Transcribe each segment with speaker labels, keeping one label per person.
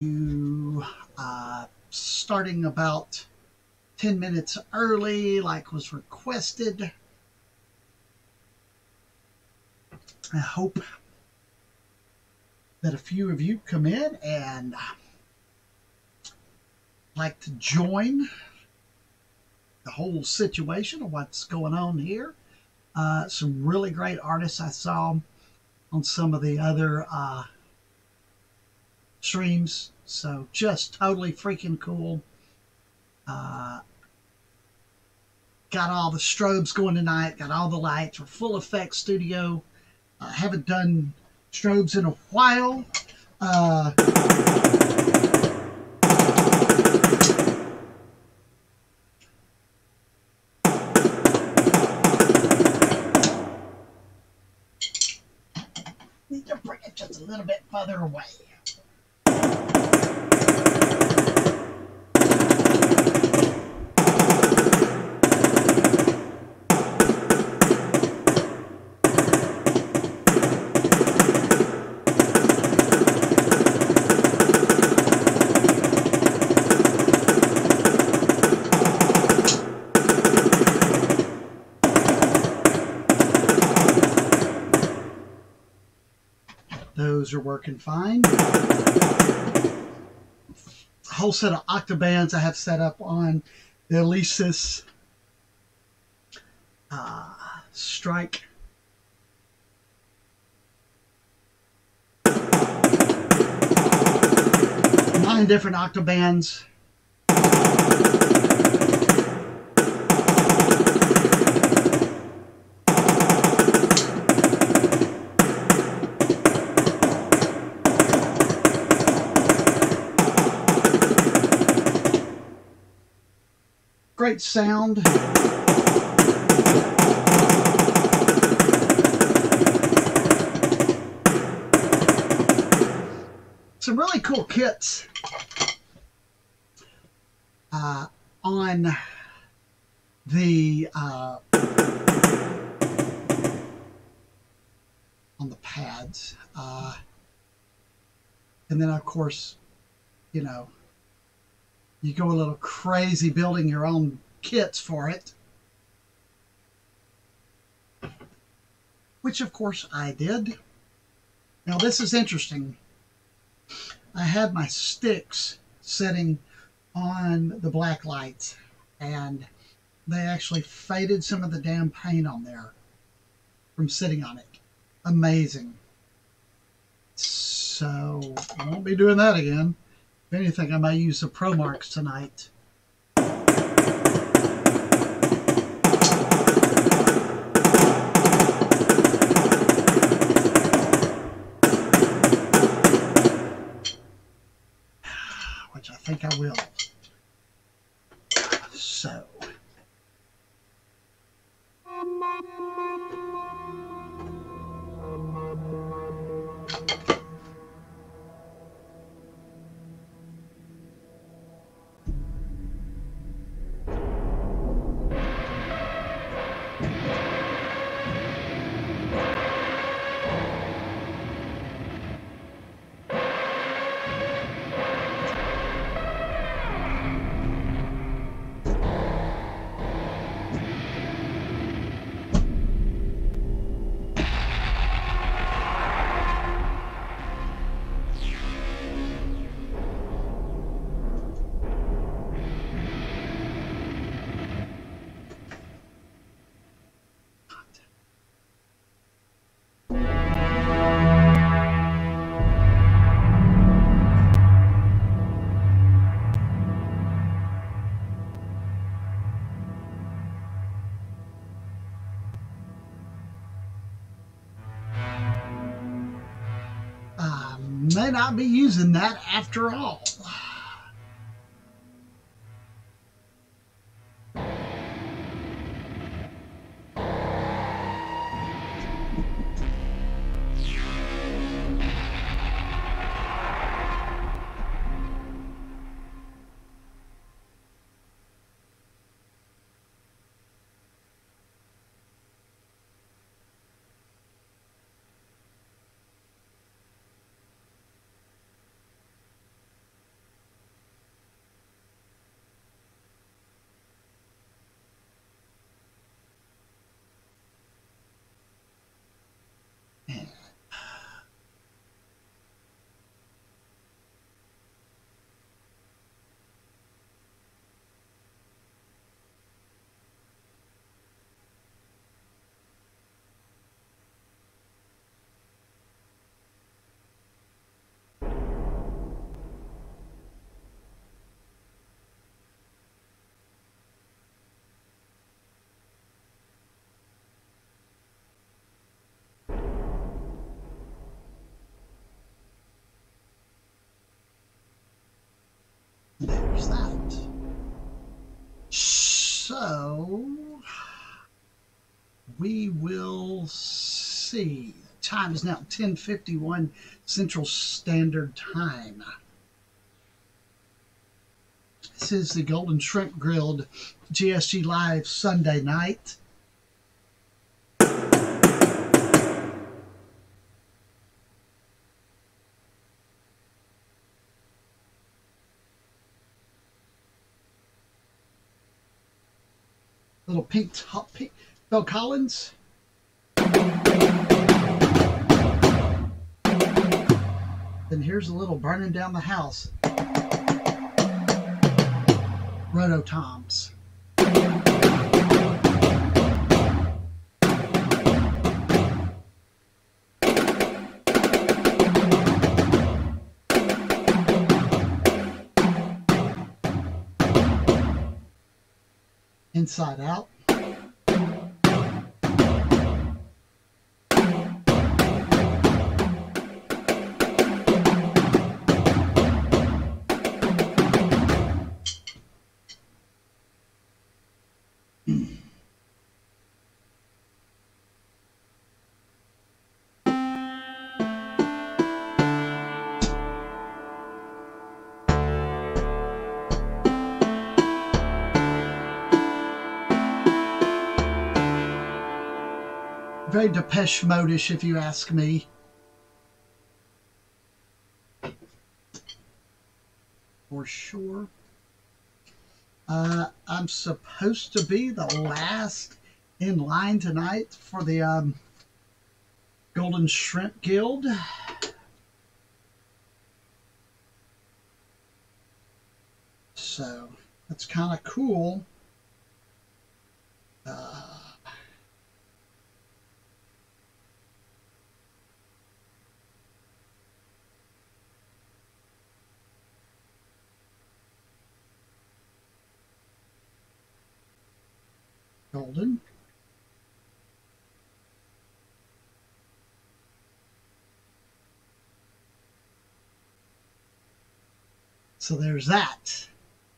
Speaker 1: you starting about 10 minutes early like was requested. I hope that a few of you come in and like to join the whole situation of what's going on here. Some really great artists I saw on some of the other streams. So just totally freaking cool. Got all the strobes going tonight. Got all the lights. We're full effects studio. Haven't done strobes in a while. Need to bring it just a little bit further away. Those are working fine. A whole set of octabands I have set up on the Alesis Strike. Nine different octabands. Great sound. Some really cool kits on the pads, and then of course, you know, you go a little crazy building your own kits for it, which of course I did. Now this is interesting. I had my sticks sitting on the black lights, and they actually faded some of the damn paint on there from sitting on it. Amazing. So I won't be doing that again. If anything, I may use the Pro Marks tonight. Which I think I will. So. May not be using that after all. There's that. So we will see. The time is now 10:51 Central Standard Time. This is the Golden Shrimp Grilled GSG Live Sunday night. Little pink top, Phil Collins. Then here's a little Burning Down the House. Roto Toms. Inside Out. Very Depeche Mode-ish, if you ask me. For sure. I'm supposed to be the last in line tonight for the Golden Shrimp Guild. So that's kind of cool. Golden. So there's that.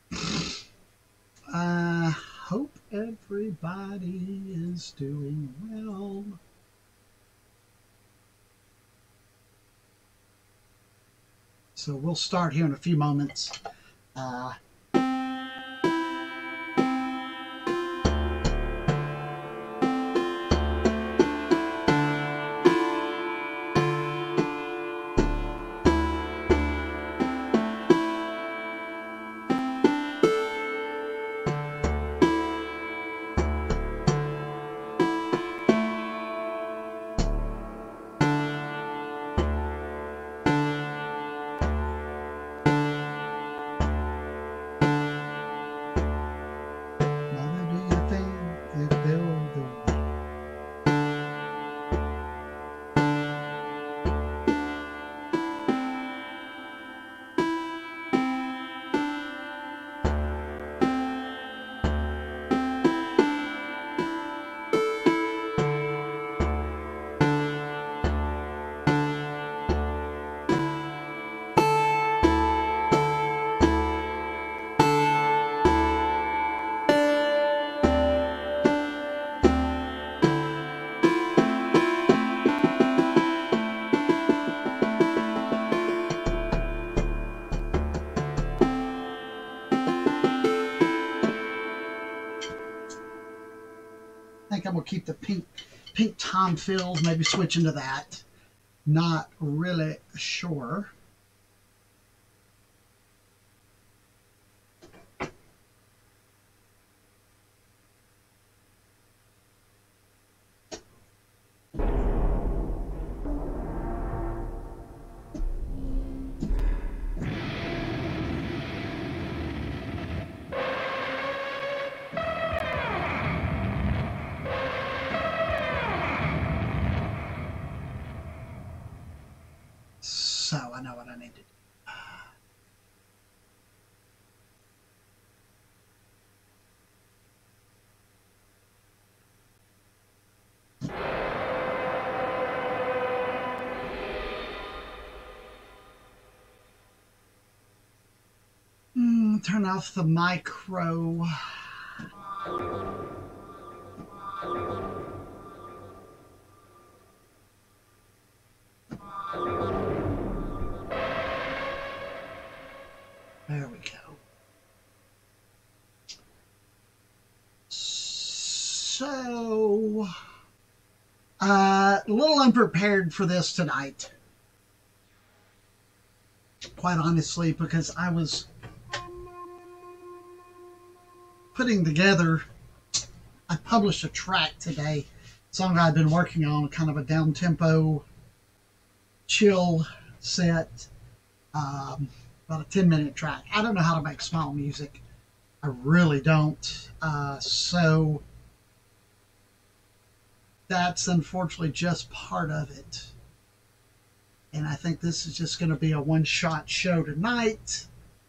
Speaker 1: I hope everybody is doing well. So we'll start here in a few moments. I think I'm going to keep the pink tom fills, maybe switch into that. Not really sure. So I know I'll turn off the micro. There we go. So, a little unprepared for this tonight. Quite honestly, because I was putting together, I published a track today, a song I'd been working on, kind of a down-tempo, chill set, about a 10-minute track. I don't know how to make small music. I really don't. So that's unfortunately just part of it. And I think this is just going to be a one-shot show tonight.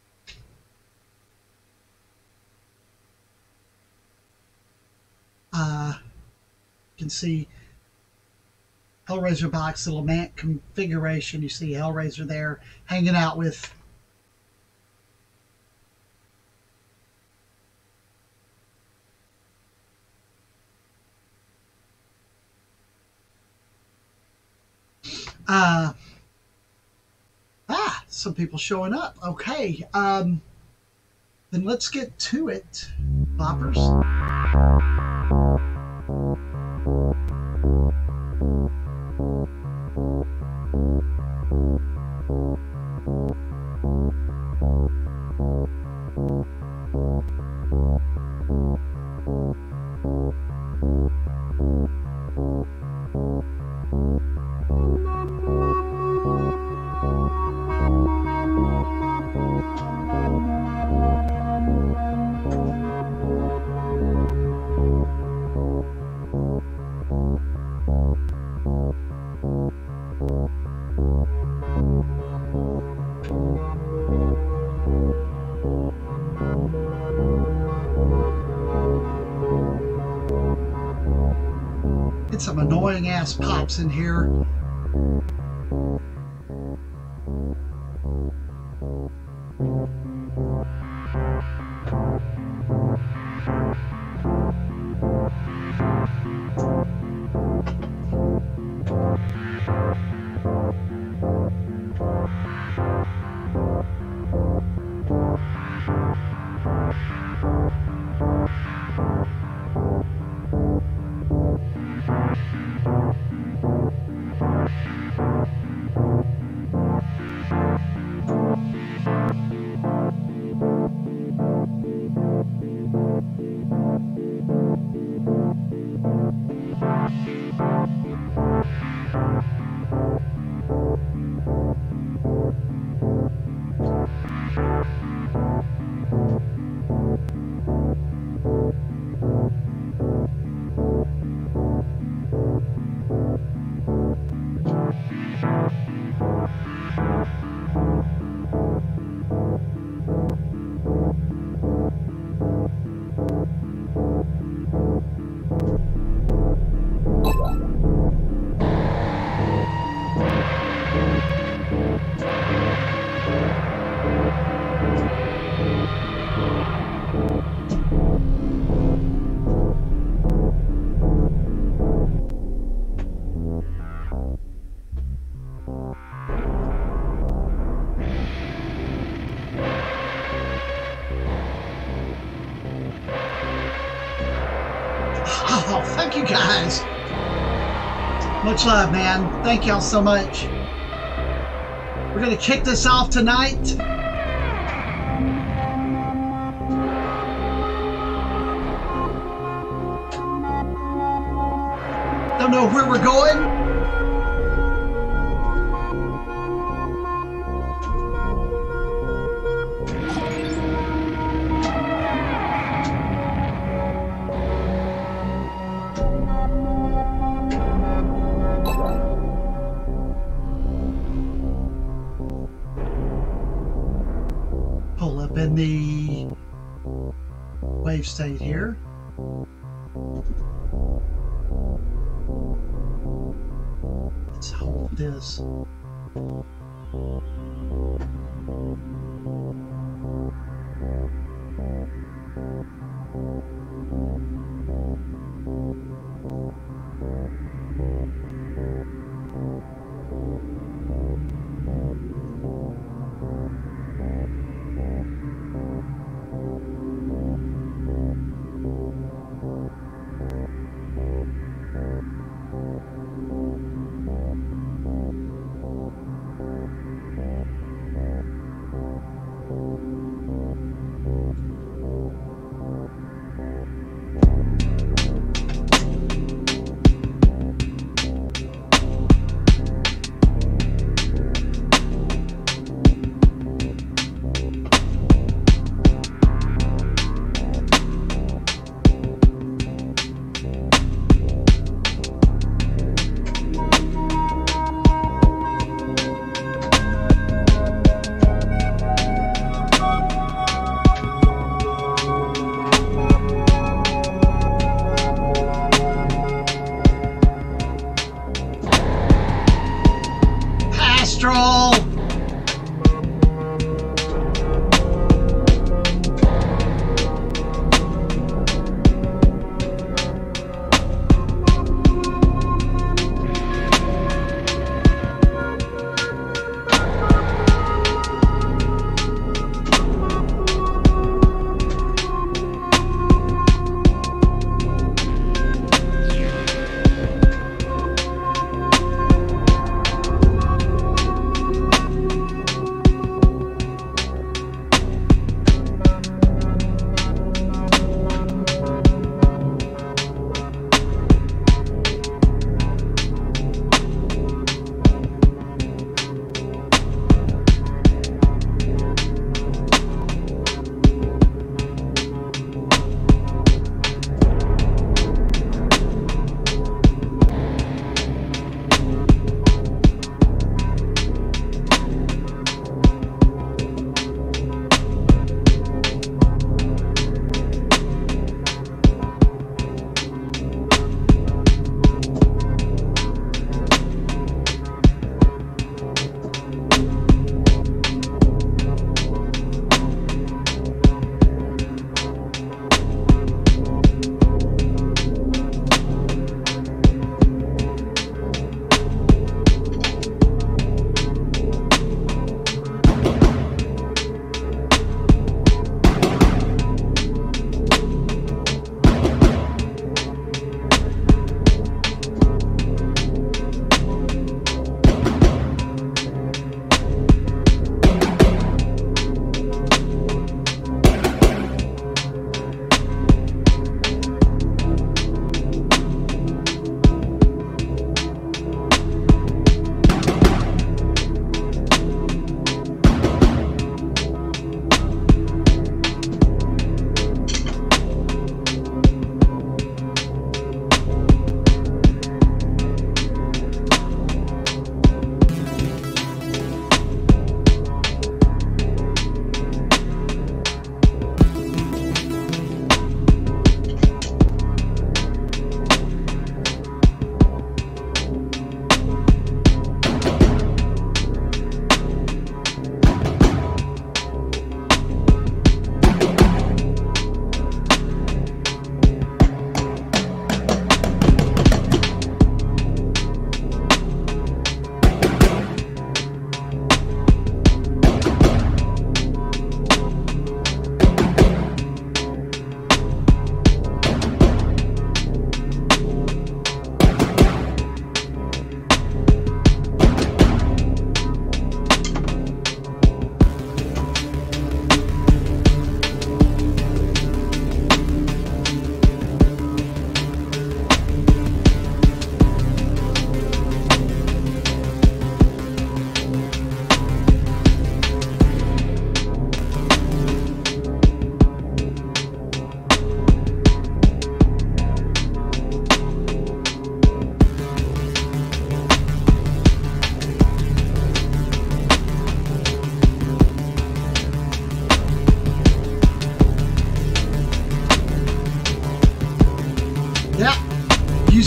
Speaker 1: You can see Hellraiser box, the Lamant configuration. You see Hellraiser there hanging out with some people showing up. Okay, then let's get to it, boppers. Get some annoying ass pops in here. Oh, thank you guys. Much love, man. Thank y'all so much. We're going to kick this off tonight. Don't know where we're going. Pull up in the wave state here. Let's hold this.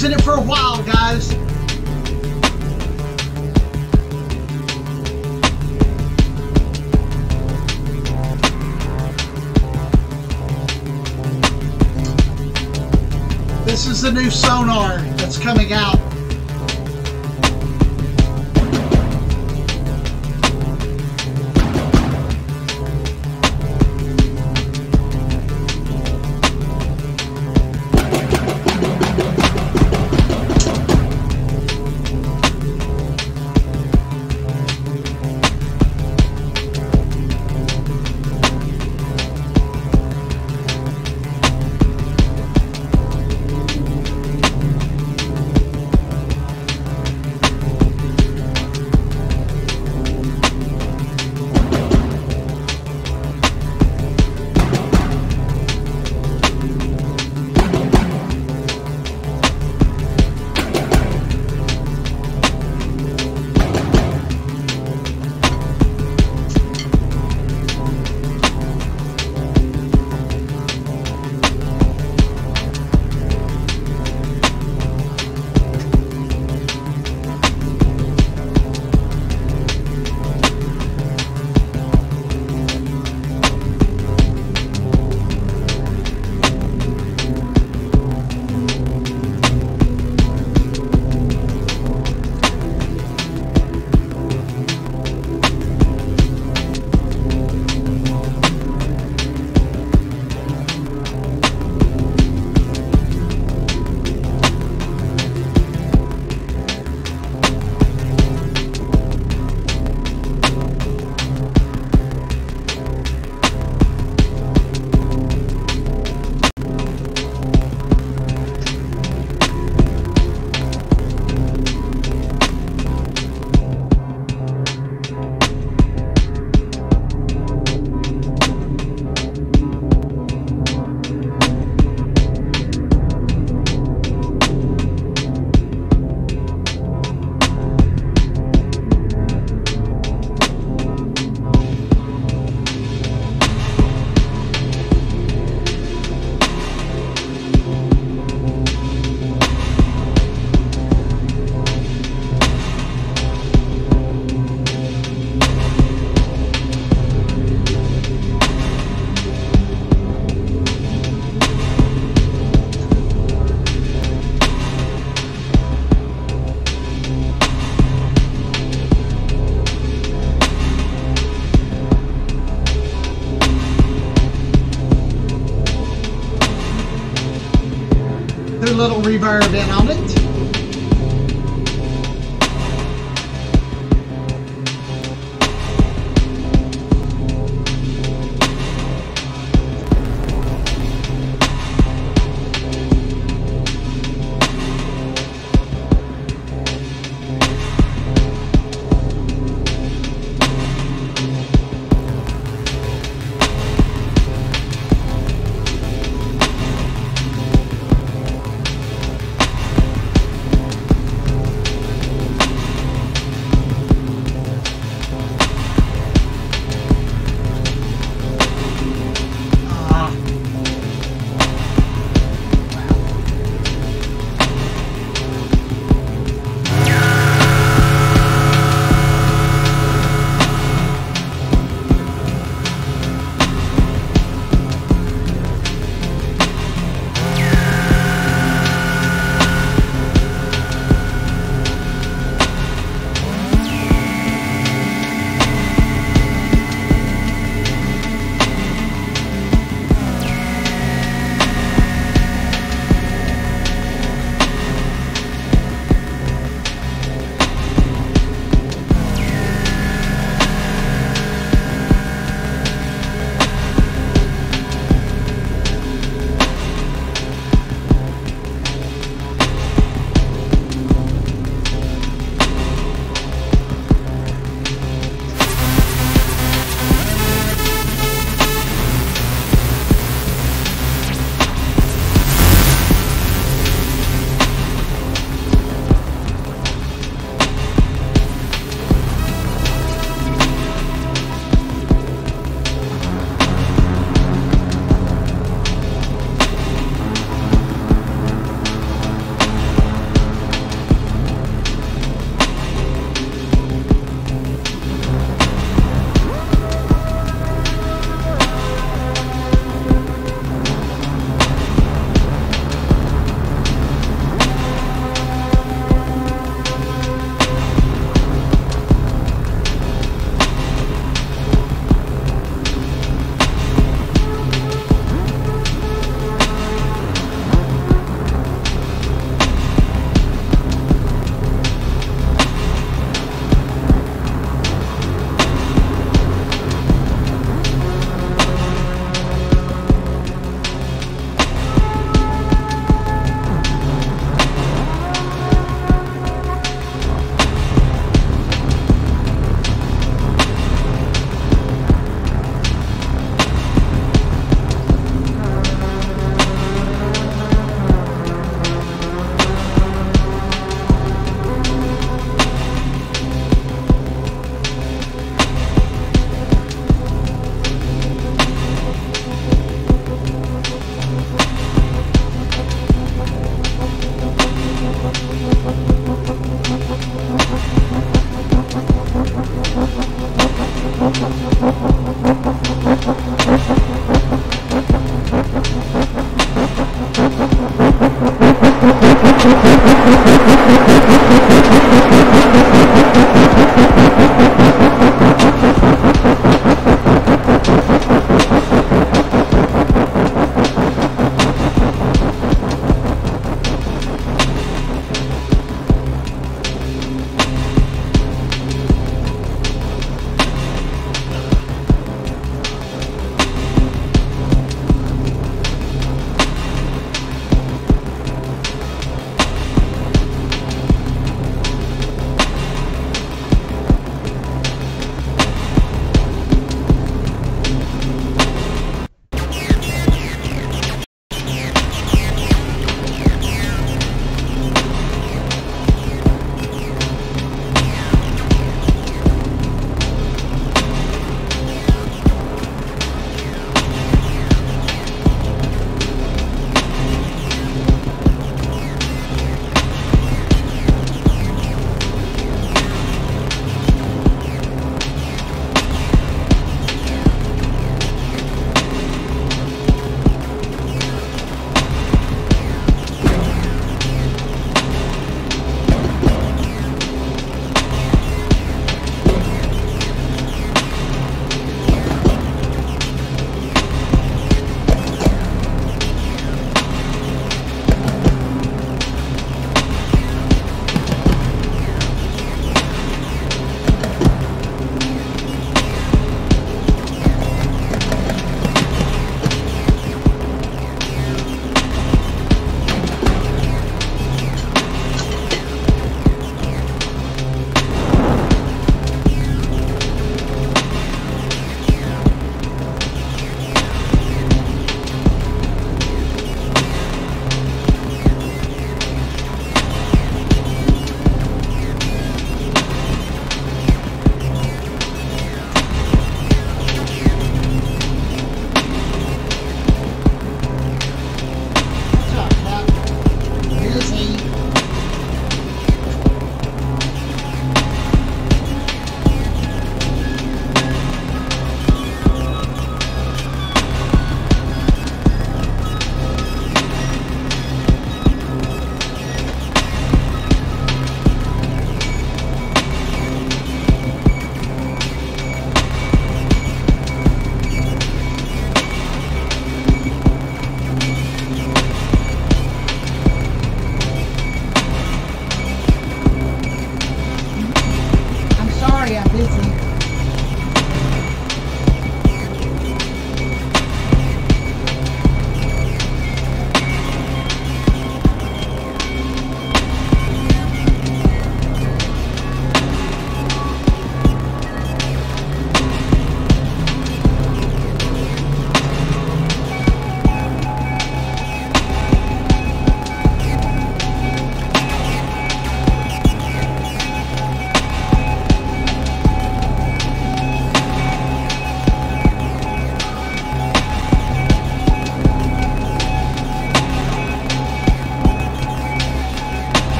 Speaker 1: using it for a while, guys. This is the new sonar that's coming out. Put a little reverb in on it.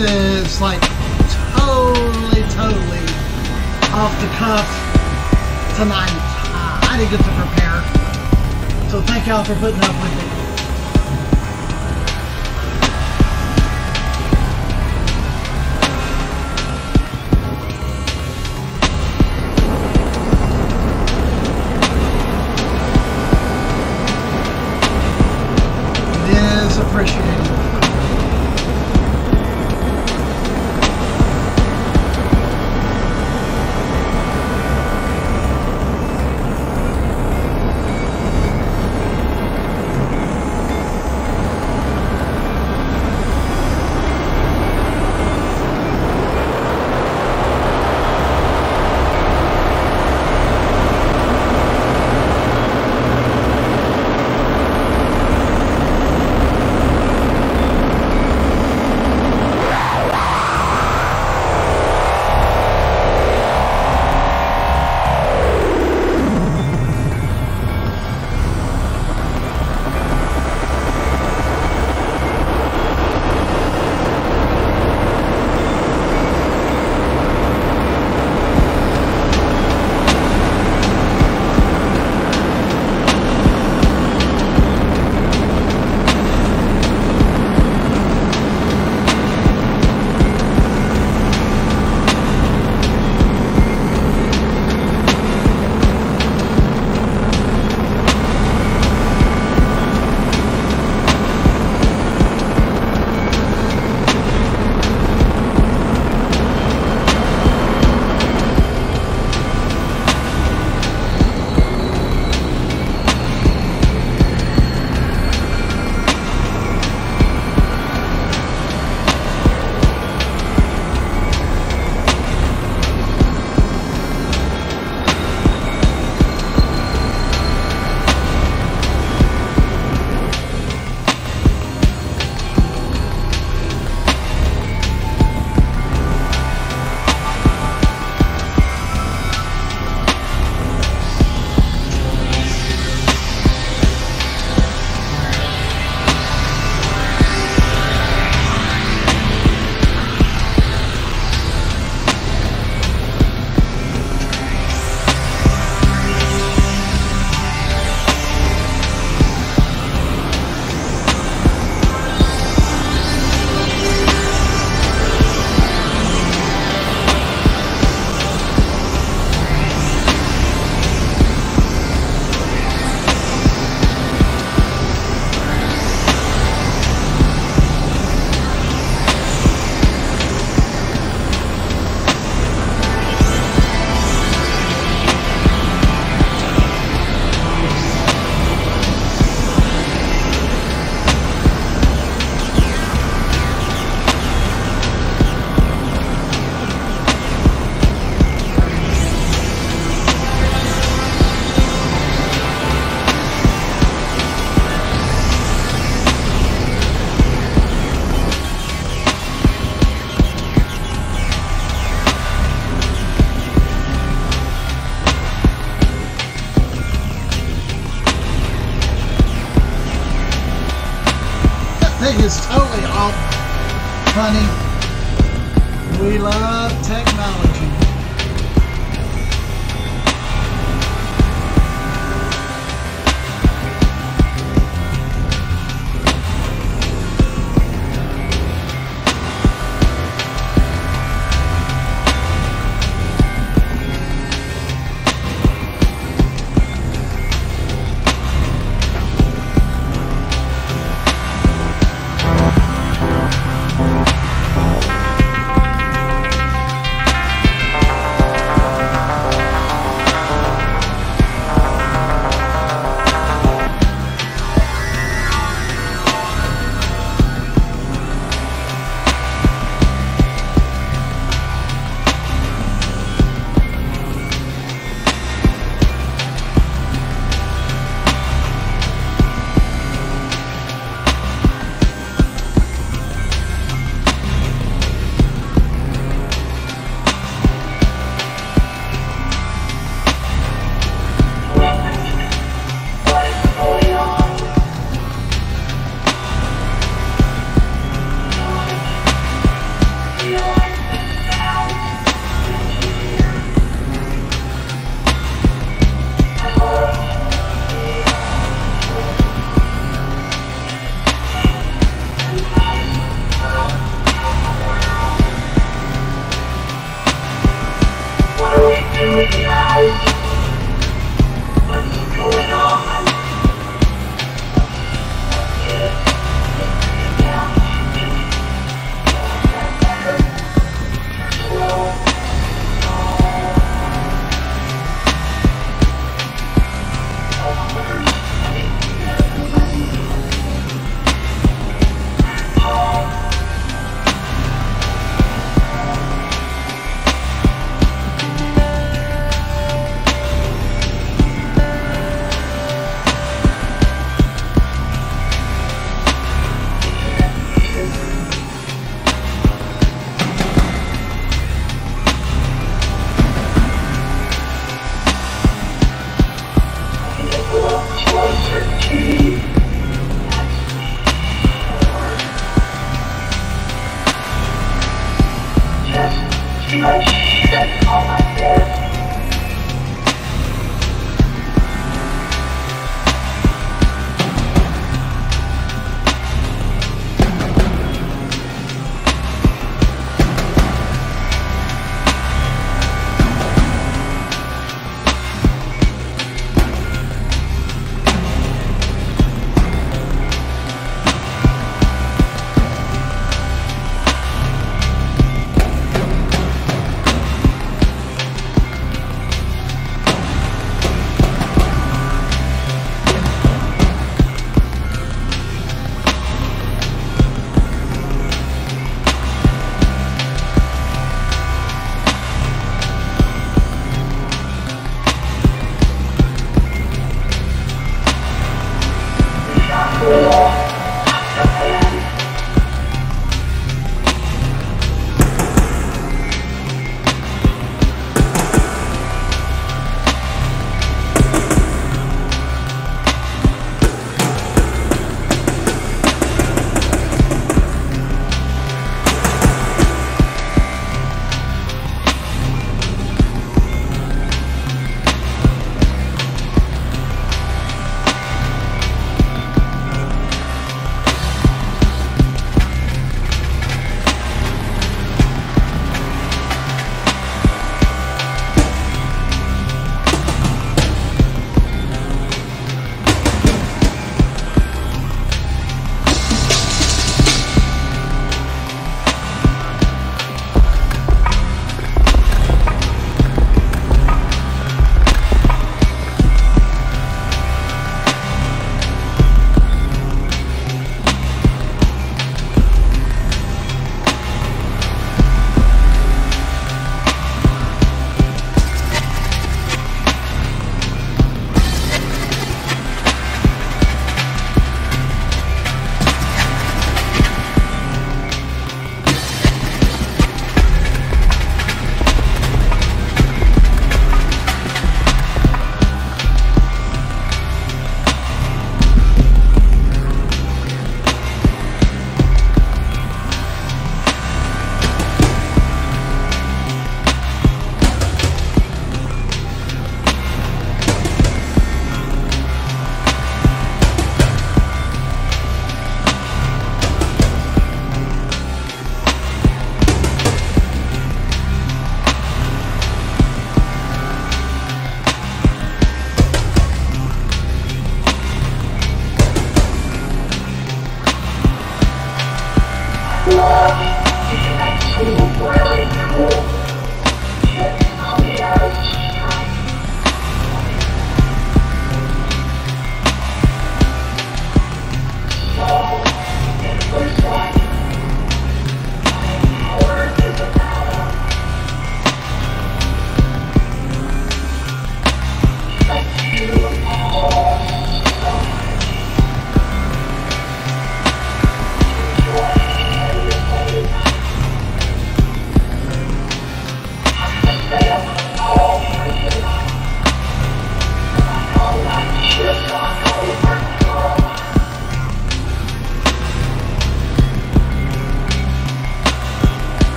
Speaker 1: is like totally off the cuff tonight. I didn't get to prepare. So thank y'all for putting up with it. It is appreciated. Thing is totally off, honey. We love technology.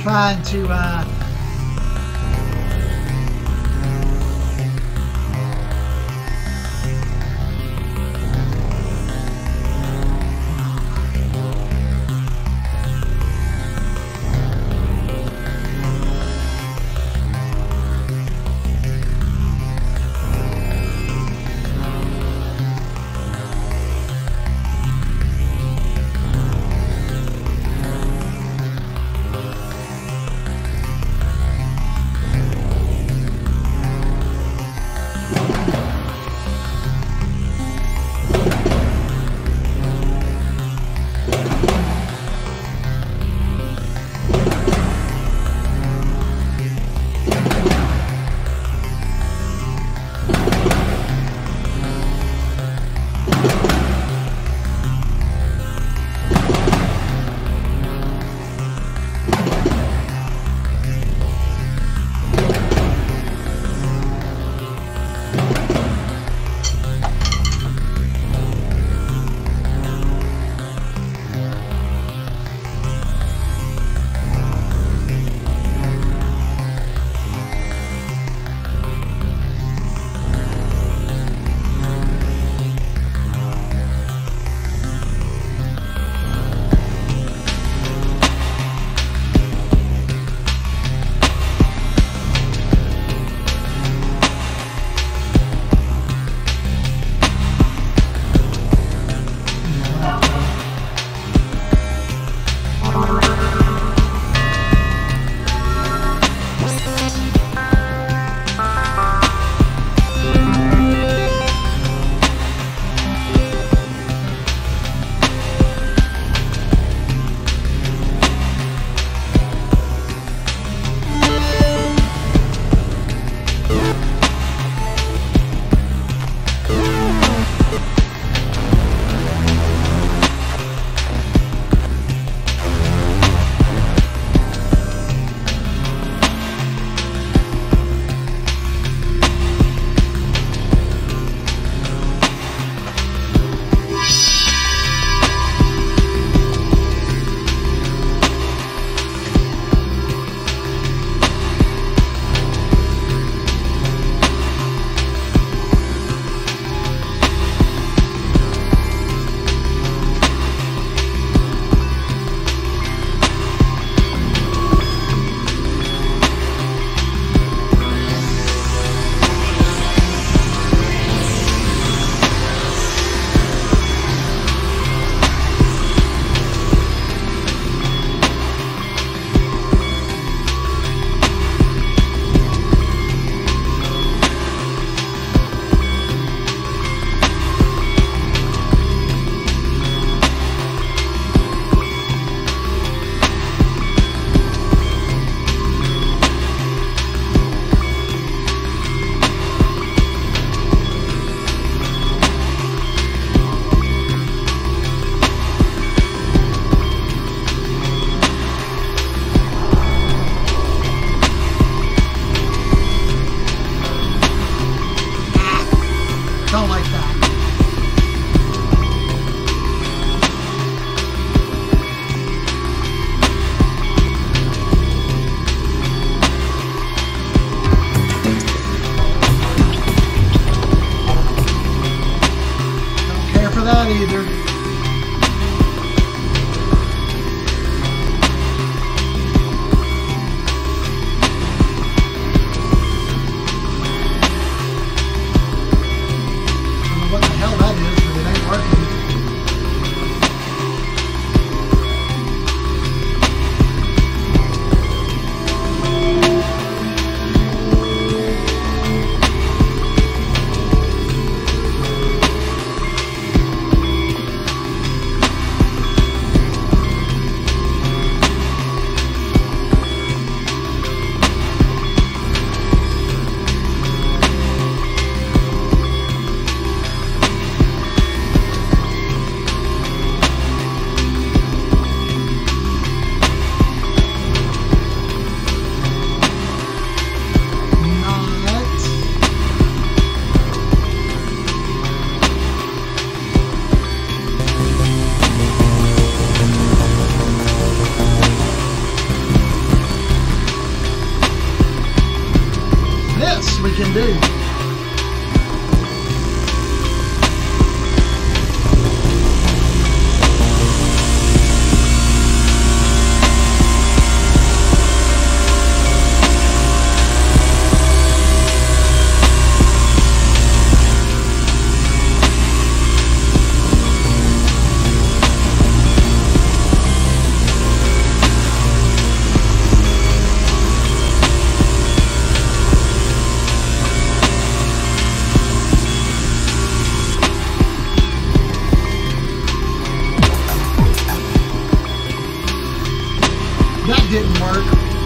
Speaker 1: trying to do. That didn't work.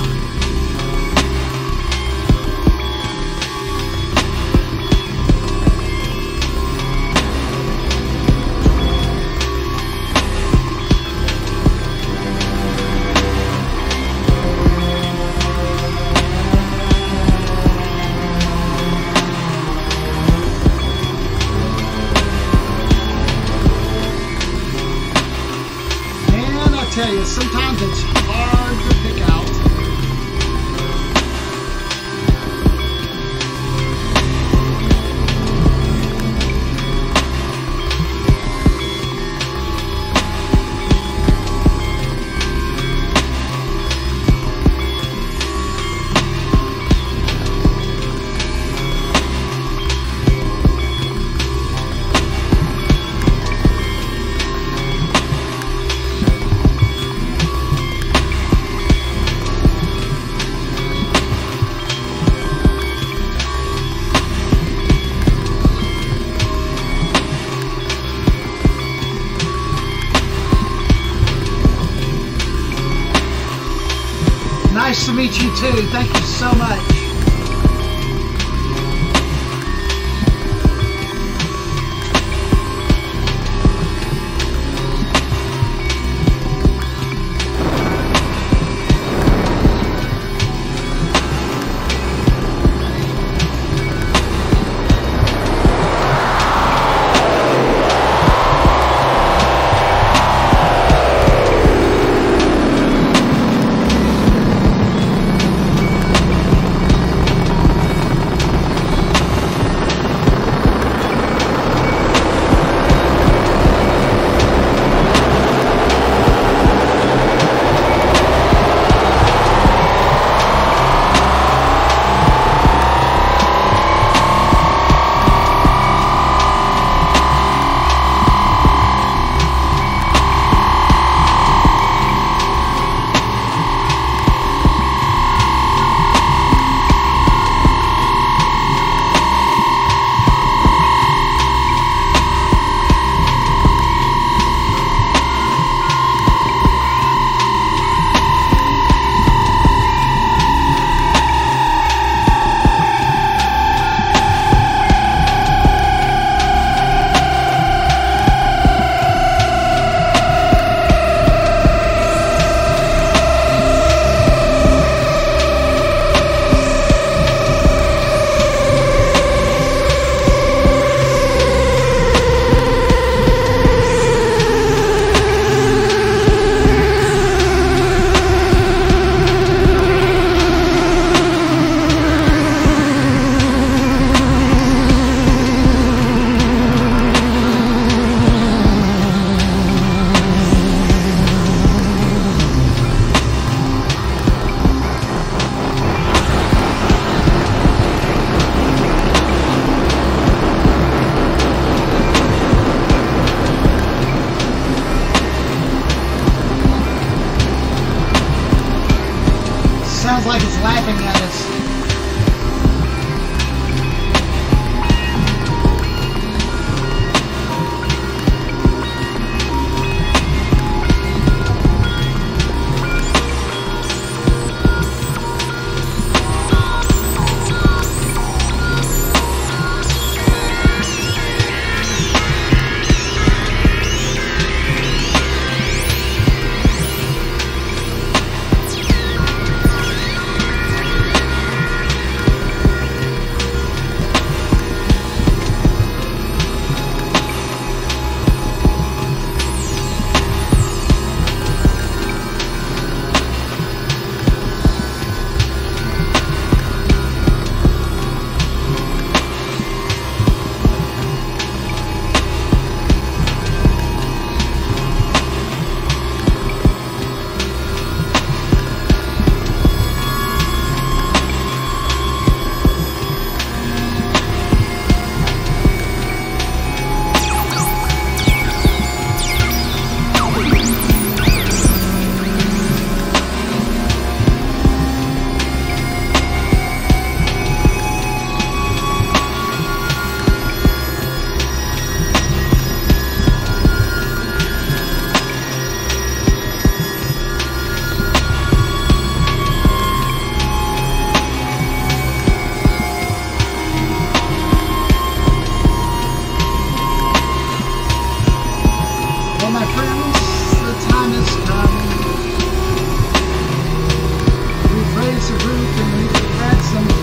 Speaker 1: And I tell you, sometimes it's hard to pick out. Nice to meet you too. Thank you so much. Sounds like it's laughing at us. friends, the time has come. We've raised the roof and we've had some fun.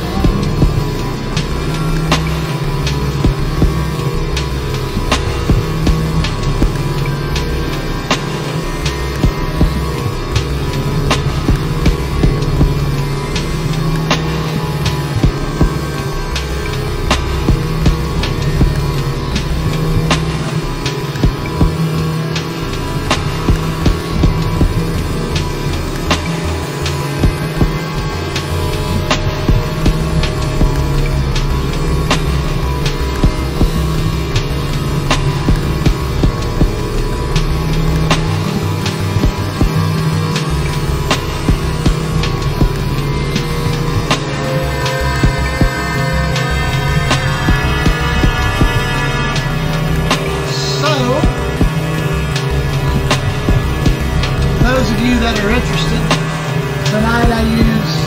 Speaker 1: Those of you that are interested, tonight I used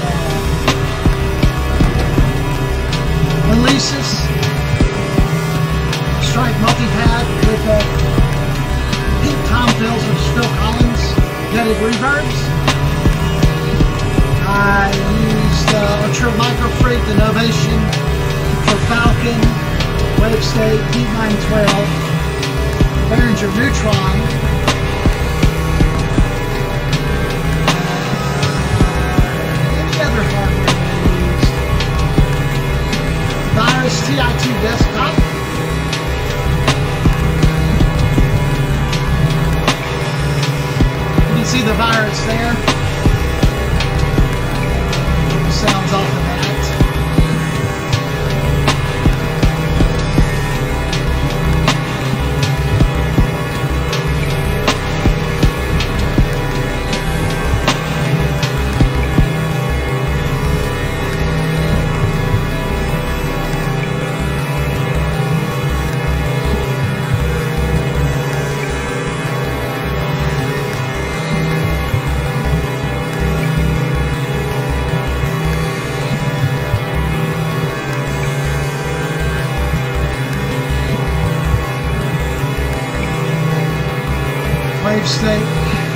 Speaker 1: Alesis Strike Multipad with pink tom fills with Phil Collins gutted reverbs. I used Arturia Micro Freak, the Novation for Falcon, Wavestate, Heat 912, Behringer Neutron. Virus TI2 desktop. You can see the Virus there. Sounds off of that. Wavestate.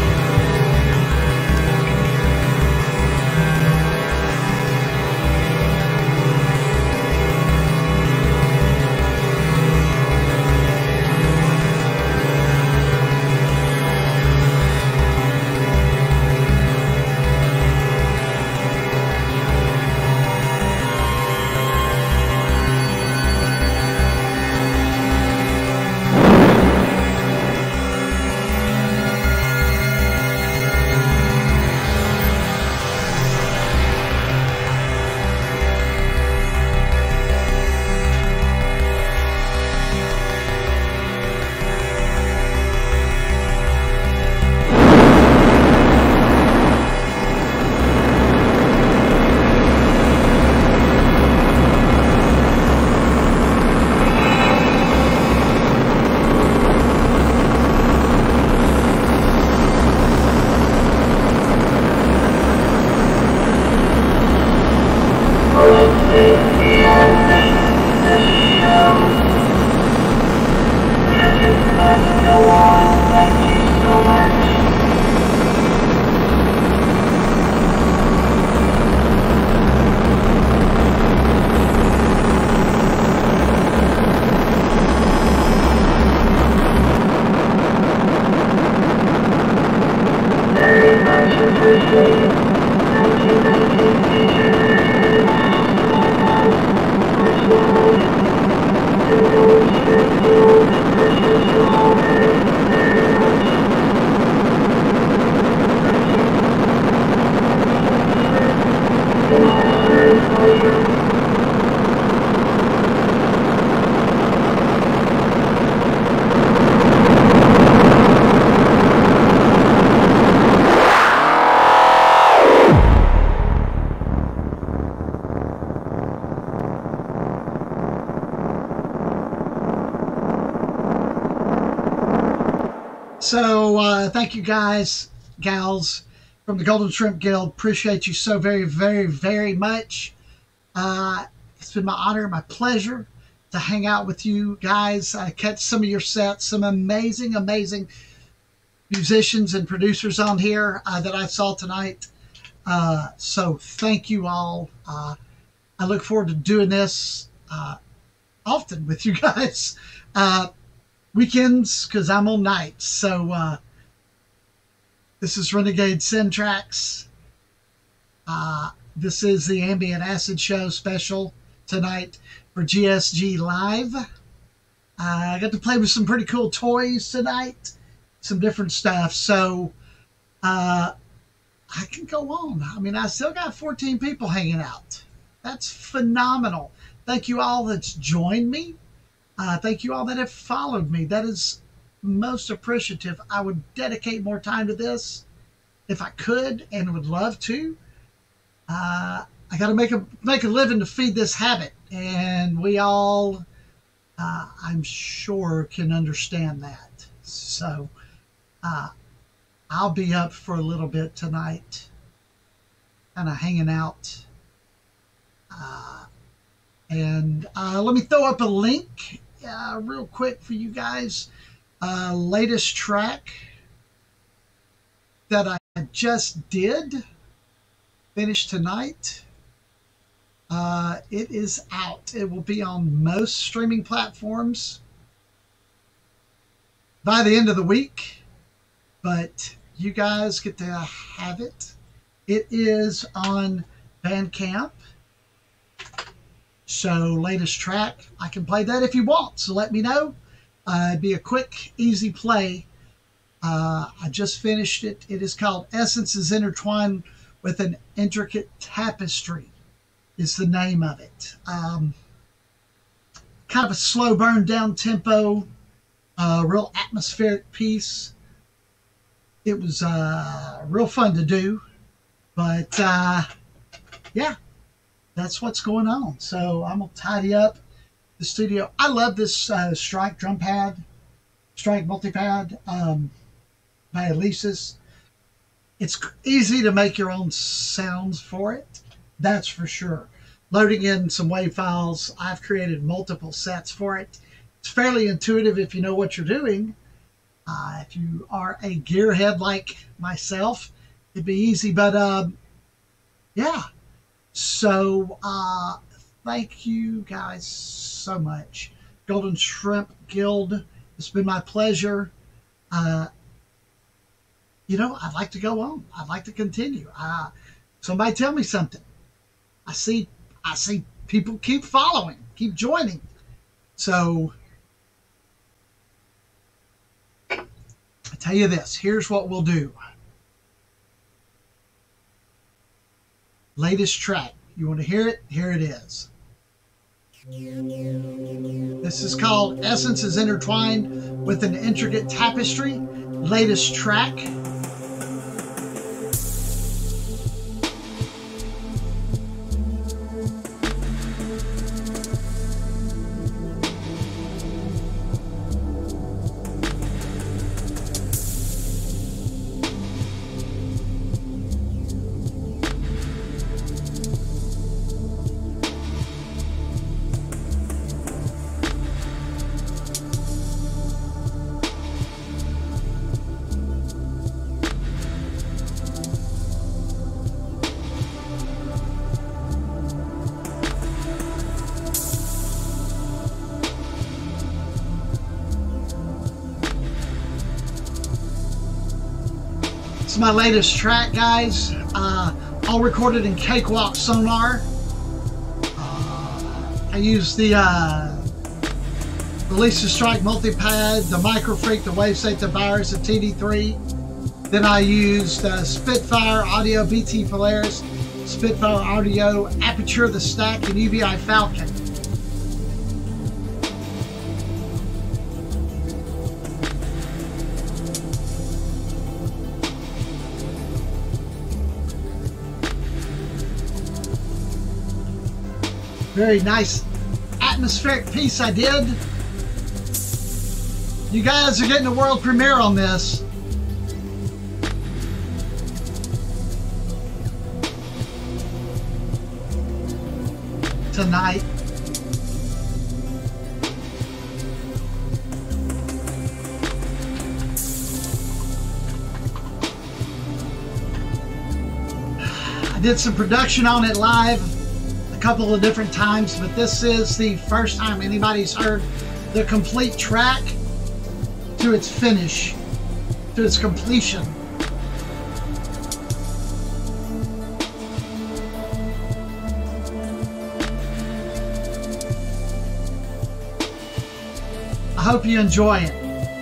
Speaker 1: So thank you guys, gals from the Golden Shrimp Guild. Appreciate you so very, very, very much. It's been my honor, my pleasure to hang out with you guys. I catch some of your sets, some amazing, amazing musicians and producers on here that I saw tonight. So thank you all. I look forward to doing this often with you guys. Weekends, because I'm on nights. So this is Renegade Syntrax. This is the Ambient Acid Show special tonight for GSG Live. I got to play with some pretty cool toys tonight, some different stuff. So I can go on. I mean, I still got 14 people hanging out. That's phenomenal. Thank you all that's joined me. Thank you all that have followed me. That is most appreciative. I would dedicate more time to this if I could and would love to. I got to make a living to feed this habit, and we all, I'm sure, can understand that. So I'll be up for a little bit tonight, kind of hanging out. And let me throw up a link real quick for you guys. Latest track that I just did, finished tonight. It is out. It will be on most streaming platforms by the end of the week, but you guys get to have it. It is on Bandcamp. So latest track, I can play that if you want, so let me know. It'd be a quick, easy play. I just finished it. It is called Essences Intertwined with an Intricate Tapestry is the name of it. Kind of a slow burn down tempo, real atmospheric piece. It was real fun to do, but yeah, that's what's going on. So I'm gonna tidy up the studio. I love this Strike drum pad, Strike multipad by Alesis. It's easy to make your own sounds for it, that's for sure. Loading in some WAV files, I've created multiple sets for it. It's fairly intuitive if you know what you're doing. If you are a gearhead like myself, it'd be easy, but yeah. So thank you guys so much. Golden Shrimp Guild, it's been my pleasure. You know, I'd like to go on. I'd like to continue. Somebody tell me something. I see people keep following, keep joining. So I tell you this, here's what we'll do. Latest track. You want to hear it? Here it is. This is called Essences Intertwined with an Intricate Tapestry. Latest track. It's my latest track, guys. All recorded in Cakewalk Sonar. I use the Alesis Strike multipad, the Microfreak, the WaveSafe, the Virus, the TD3. Then I used Spitfire Audio, BT Polaris, Spitfire Audio, Aperture, the Stack, and UBI Falcon. Very nice atmospheric piece I did. You guys are getting a world premiere on this. Tonight. I did some production on it live a couple of different times, but this is the first time anybody's heard the complete track to its finish, to its completion. I hope you enjoy it.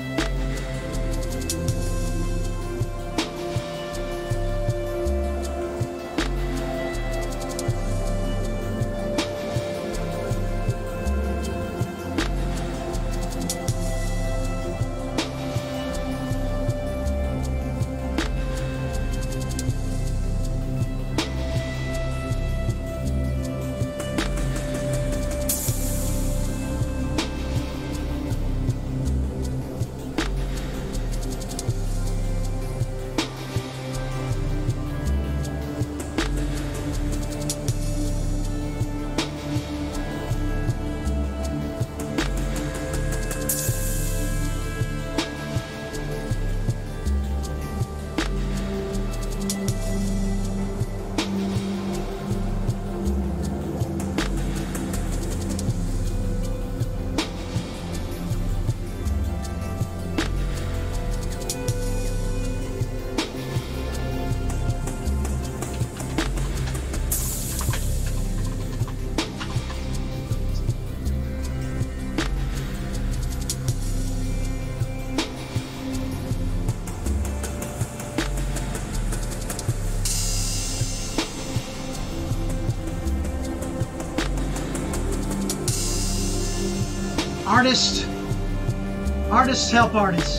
Speaker 1: Artists help artists.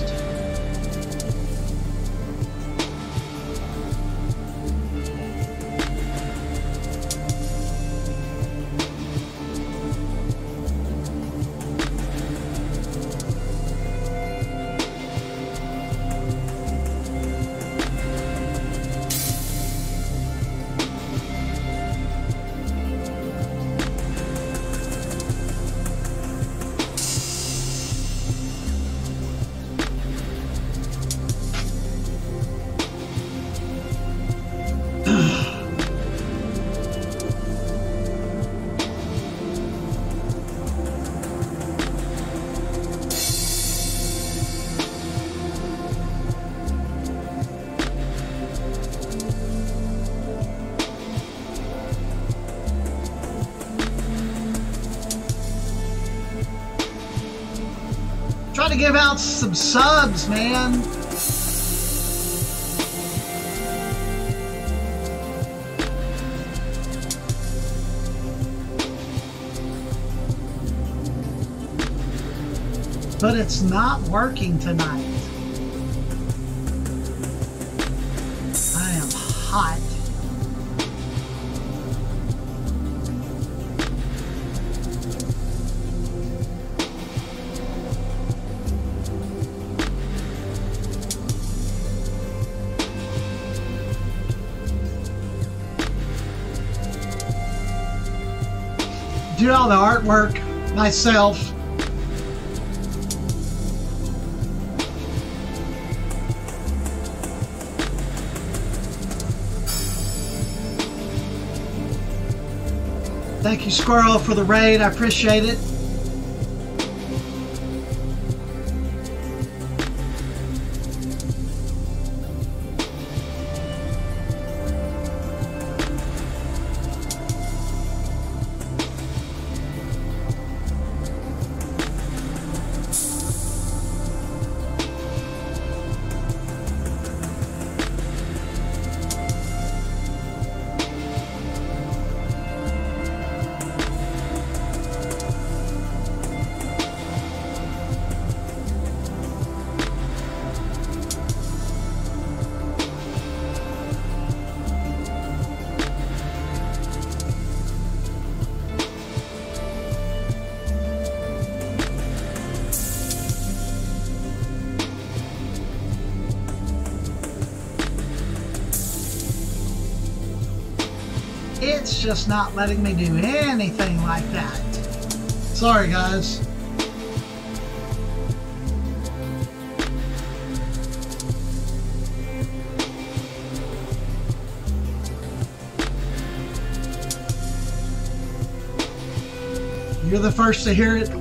Speaker 1: Try to give out some subs, man. But it's not working tonight. I am hot. Do all the artwork myself. Thank you, Squirrel, for the raid. I appreciate it. It's just not letting me do anything like that. Sorry, guys. You're the first to hear it.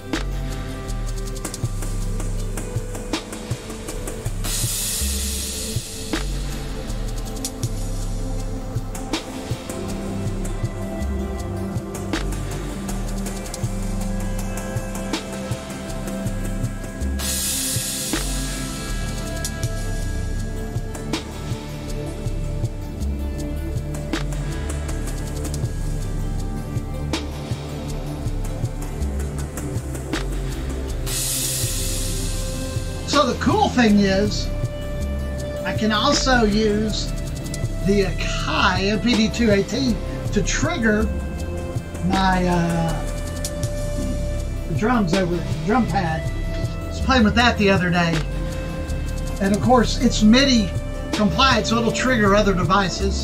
Speaker 1: So the cool thing is, I can also use the Akai MPD-218 to trigger my drums over the drum pad. I was playing with that the other day. And of course, it's MIDI compliant, so it'll trigger other devices.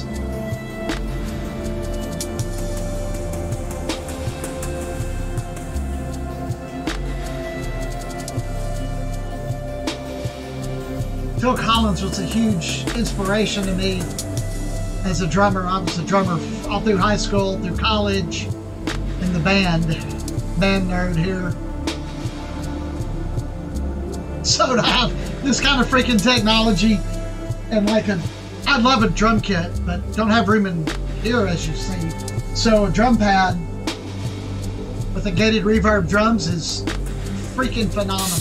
Speaker 1: Phil Collins was a huge inspiration to me as a drummer. I was a drummer all through high school, through college, in the band nerd here. So to have this kind of freaking technology and I'd love a drum kit, but don't have room in here as you see. So a drum pad with a gated reverb drums is freaking phenomenal.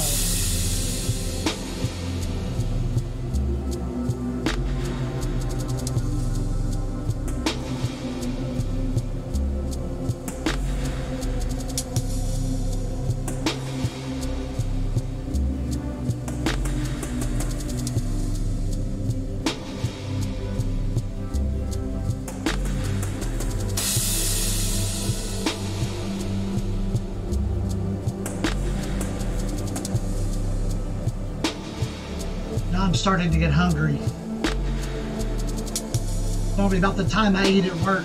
Speaker 1: Now I'm starting to get hungry. Probably about the time I eat at work.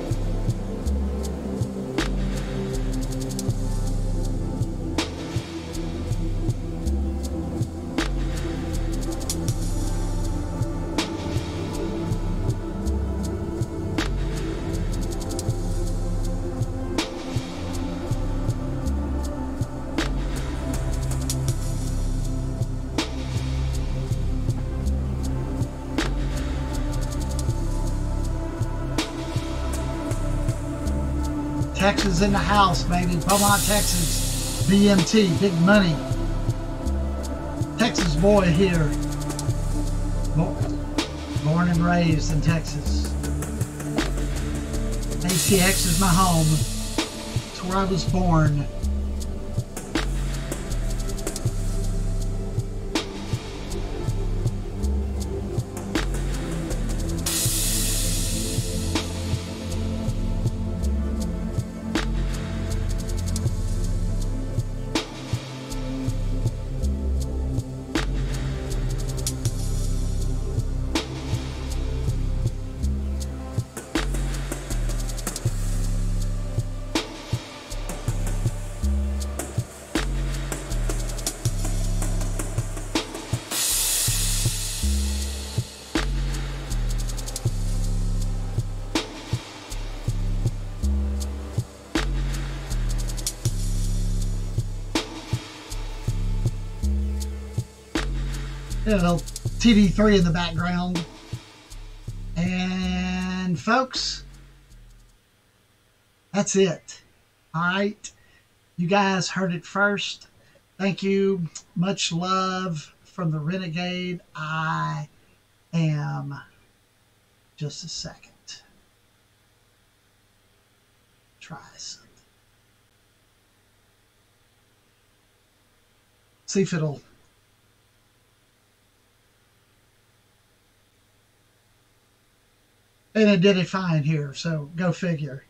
Speaker 1: Texas in the house, baby. Beaumont, Texas. BMT, big money. Texas boy here. Born and raised in Texas. ATX is my home. It's where I was born. A little TD3 in the background. And folks, that's it. All right. You guys heard it first. Thank you. Much love from the Renegade. I am just a second. Try something. See if it'll. And it did it fine here, so go figure.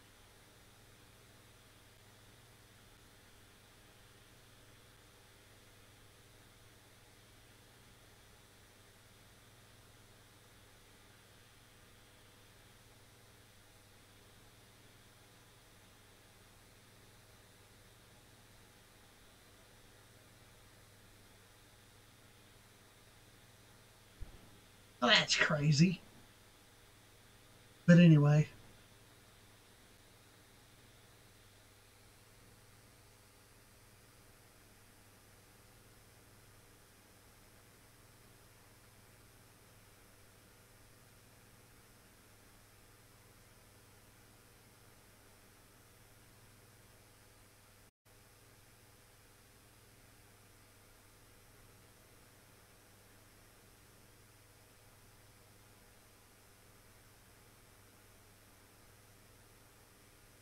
Speaker 1: Well, that's crazy. But anyway.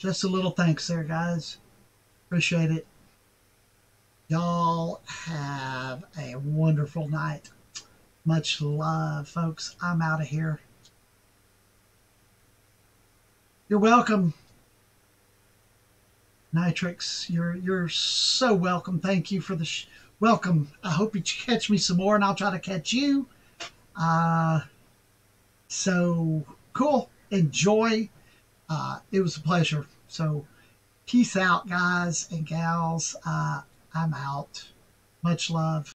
Speaker 1: Just a little thanks there, guys. Appreciate it. Y'all have a wonderful night. Much love, folks. I'm out of here. You're welcome. Nitrix, you're so welcome. Thank you for the welcome. I hope you catch me some more, and I'll try to catch you. So cool. Enjoy. It was a pleasure. So peace out, guys and gals. I'm out. Much love.